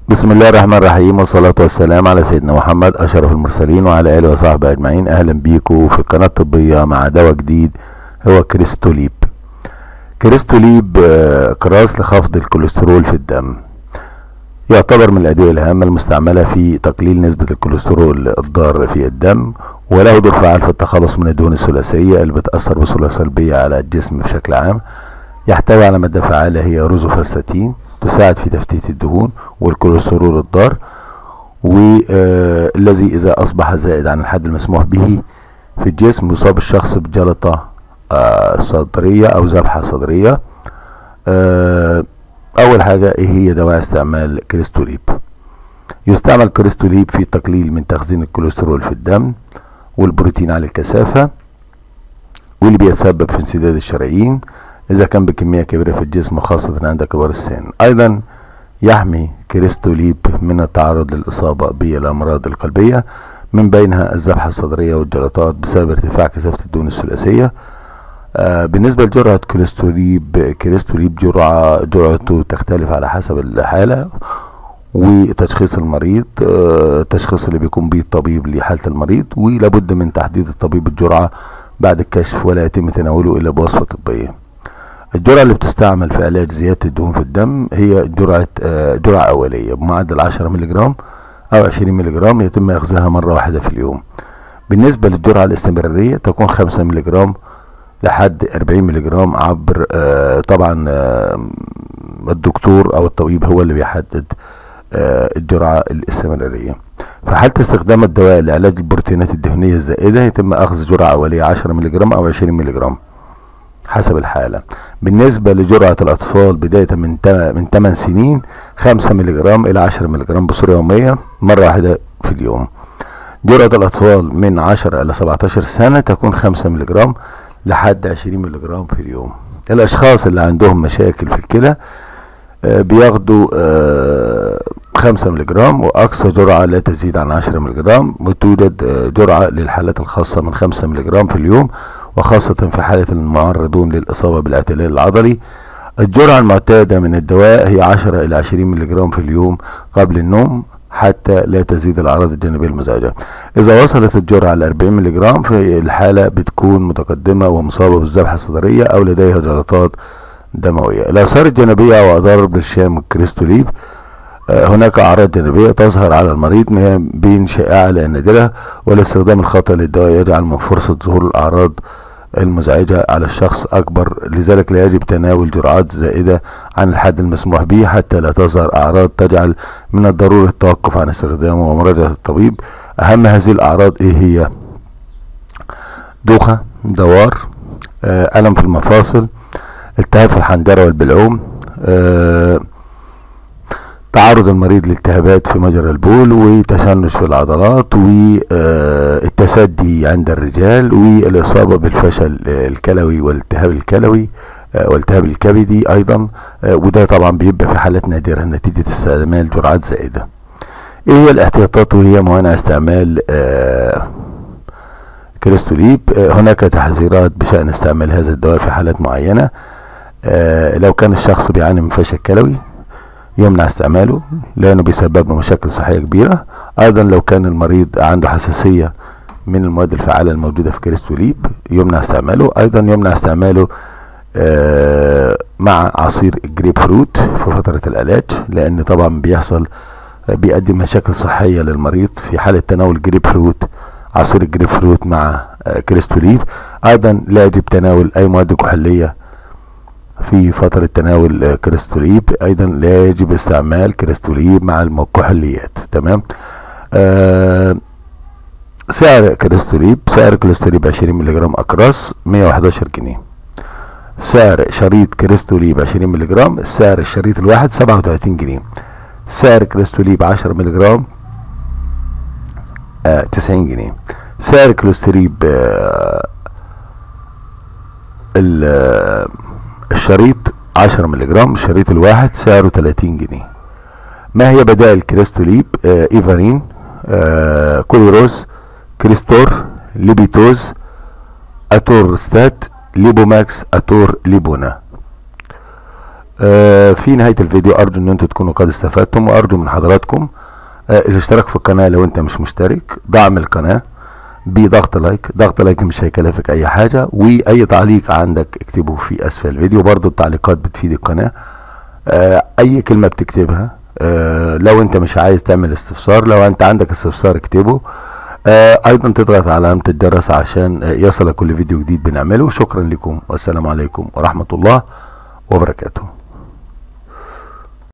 بسم الله الرحمن الرحيم، والصلاة والسلام على سيدنا محمد أشرف المرسلين وعلى آله وصحبه أجمعين. أهلا بيكم في القناة الطبية مع دواء جديد هو كريستوليب. كريستوليب كراس لخفض الكوليسترول في الدم، يعتبر من الأدوية الهامة المستعملة في تقليل نسبة الكوليسترول الضار في الدم، وله دور فعال في التخلص من الدهون الثلاثية اللي بتأثر بصورة سلبية على الجسم بشكل عام. يحتوي على مادة فعالة هي روزوفاستاتين، تساعد في تفتيت الدهون والكوليسترول الضار، والذي إذا أصبح زائد عن الحد المسموح به في الجسم يصاب الشخص بجلطة صدرية أو ذبحة صدرية. أول حاجة إيه هي دواعي استعمال كريستوليب؟ يستعمل كريستوليب في التقليل من تخزين الكوليسترول في الدم والبروتين على الكثافة، واللي بيتسبب في انسداد الشرايين إذا كان بكمية كبيرة في الجسم، وخاصة عند كبار السن. أيضا يحمي كريستوليب من التعرض للإصابة بالأمراض القلبية، من بينها الذبحة الصدرية والجلطات بسبب ارتفاع كثافة الدهون الثلاثية. بالنسبة لجرعة كريستوليب جرعته تختلف على حسب الحالة وتشخيص المريض، التشخيص اللي بيكون به الطبيب لحالة المريض، ولابد من تحديد الطبيب الجرعة بعد الكشف، ولا يتم تناوله إلا بوصفة طبية. الجرعة اللي بتستعمل في علاج زيادة الدهون في الدم هي جرعة أولية بمعدل 10 ملغ أو 20 ملغ، يتم أخذها مرة واحدة في اليوم. بالنسبة للجرعة الاستمرارية تكون 5 ملغ لحد 40 ملغ عبر طبعا الدكتور أو الطبيب هو اللي بيحدد الجرعة الاستمرارية. في حالة استخدام الدواء لعلاج البروتينات الدهنية الزائدة يتم أخذ جرعة أولية 10 ملغ أو 20 ملغ حسب الحالة. بالنسبة لجرعة الأطفال بداية من 8 سنين 5 ملغ إلى 10 ملغ بصورة يومية مرة واحدة في اليوم. جرعة الأطفال من 10 إلى 17 سنة تكون 5 ملغ لحد 20 ملغ في اليوم. الأشخاص اللي عندهم مشاكل في الكلى بياخدوا 5 ملغ، وأقصى جرعة لا تزيد عن 10 ملغ، وتوجد جرعة للحالات الخاصة من 5 ملغ في اليوم، وخاصة في حالة المعرضون للإصابة بالاعتلال العضلي. الجرعة المعتادة من الدواء هي 10 إلى 20 ملغ في اليوم قبل النوم، حتى لا تزيد الأعراض الجانبية المزعجة. إذا وصلت الجرعة ل 40 ملغ في الحالة بتكون متقدمة ومصابة بالذبحة الصدرية أو لديها جلطات دموية. الآثار الجانبية أو أضرار برشام الكريستوليب، هناك أعراض جانبية تظهر على المريض ما بين شائعة إلى نادرة، والاستخدام الخاطئ للدواء يجعل من فرصة ظهور الأعراض المزعجة على الشخص أكبر، لذلك لا يجب تناول جرعات زائدة عن الحد المسموح به حتى لا تظهر أعراض تجعل من الضروري التوقف عن استخدامه ومراجعة الطبيب. أهم هذه الأعراض إيه هي؟ دوخة، دوار، ألم في المفاصل، التهاب في الحنجرة والبلعوم، تعرض المريض لالتهابات في مجرى البول، وتشنج في العضلات، والتسدي عند الرجال، والإصابة بالفشل الكلوي والالتهاب الكلوي والالتهاب الكبدي أيضا، وده طبعا بيبقى في حالات نادرة نتيجة استعمال جرعات زائدة. ايه هي الاحتياطات وهي موانع استعمال كريستوليب؟ هناك تحذيرات بشأن استعمال هذا الدواء في حالات معينة. لو كان الشخص بيعاني من فشل كلوي يمنع استعماله لأنه بيسبب له مشاكل صحية كبيرة. أيضا لو كان المريض عنده حساسية من المواد الفعالة الموجودة في كريستوليب يمنع استعماله. أيضا يمنع استعماله مع عصير الجريب فروت في فترة العلاج، لأن طبعا بيؤدي مشاكل صحية للمريض في حالة تناول جريب فروت، عصير الجريب فروت مع كريستوليب. أيضا لا يجب تناول أي مواد كحولية في فترة تناول كريستوليب. أيضا لا يجب استعمال كريستوليب مع الكحوليات. تمام. سعر كريستوليب 20 ملغ أقراص 111 جنيه. سعر شريط كريستوليب 20 ملغ، سعر الشريط الواحد 37 جنيه. سعر كريستوليب 10 ملغ 90 جنيه. سعر كريستوليب الشريط 10 ملغ، الشريط الواحد سعره 30 جنيه. ما هي بدائل كريستوليب؟ ايفارين، كوليروز، كريستور، ليبيتوز، اتورستات، ليبوماكس، اتور ليبونا. في نهاية الفيديو ارجو ان انتوا تكونوا قد استفدتم، وارجو من حضراتكم الاشتراك في القناة لو انت مش مشترك، دعم القناة بضغط لايك. ضغط لايك مش هيكلفك اي حاجة، واي تعليق عندك اكتبه في اسفل الفيديو، برضو التعليقات بتفيد القناة. اي كلمة بتكتبها، لو انت مش عايز تعمل استفسار، لو انت عندك استفسار اكتبه. ايضا تضغط على علامة الجرس عشان يصلك كل فيديو جديد بنعمله. شكرا لكم والسلام عليكم ورحمة الله وبركاته.